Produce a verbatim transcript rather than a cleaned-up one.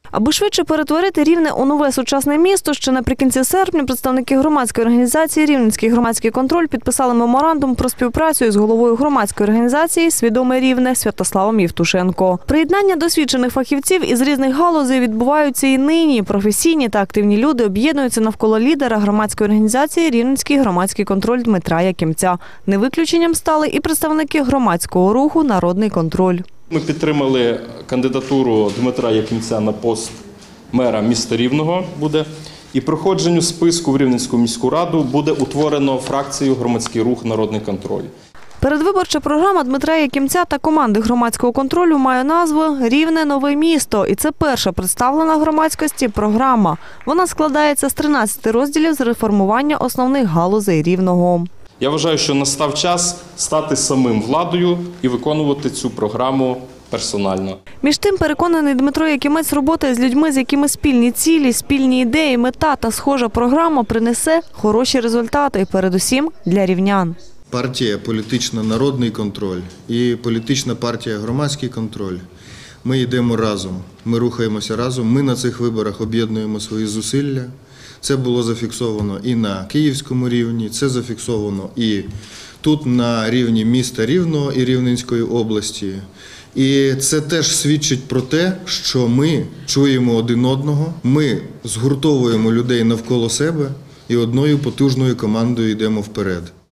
Аби швидше перетворити Рівне у нове сучасне місто, ще наприкінці серпня представники громадської організації «Рівненський громадський контроль» підписали меморандум про співпрацю із головою громадської організації «Свідоме Рівне» Святославом Євтушенко. Приєднання досвідчених фахівців із різних галузей відбуваються і нині. Професійні та активні люди об'єднуються навколо лідера громадської організації «Рівненський громадський контроль» Дмитра Якимця. Не виключенням стали і представники громадського руху «Народний контроль». Ми підтримали кандидатуру Дмитра Якимця на пост мера міста Рівного буде. І проходженню списку в Рівненську міську раду буде утворено фракцію «Громадський рух Народний контроль». Передвиборча програма Дмитра Якимця та команди громадського контролю має назву «Рівне – нове місто». І це перша представлена громадськості програма. Вона складається з тринадцяти розділів з реформування основних галузей Рівного. Я вважаю, що настав час стати самим владою і виконувати цю програму персонально. Між тим, переконаний Дмитро Якимець, робота з людьми, з якими спільні цілі, спільні ідеї, мета та схожа програма принесе хороші результати, передусім для рівнян. Партія політична «Народний контроль» і політична партія «Громадський контроль». Ми йдемо разом, ми рухаємося разом, ми на цих виборах об'єднуємо свої зусилля. Це було зафіксовано і на київському рівні, це зафіксовано і тут на рівні міста Рівного і Рівненської області. І це теж свідчить про те, що ми чуємо один одного, ми згуртовуємо людей навколо себе і одною потужною командою йдемо вперед.